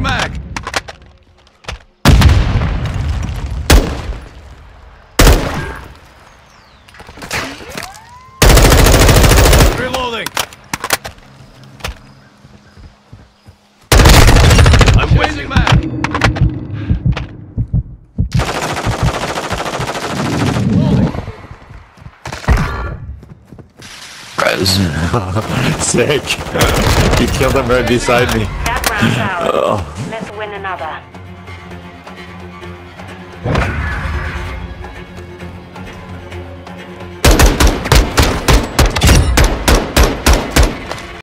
mag! Reloading! I'm wasting mag! Sick. You killed him right beside me. That round's out. Let's win another.